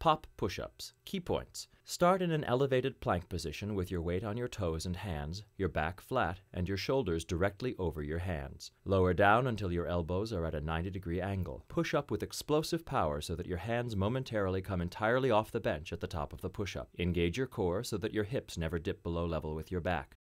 Pop push-ups. Key points. Start in an elevated plank position with your weight on your toes and hands, your back flat, and your shoulders directly over your hands. Lower down until your elbows are at a 90-degree angle. Push up with explosive power so that your hands momentarily come entirely off the bench at the top of the push-up. Engage your core so that your hips never dip below level with your back.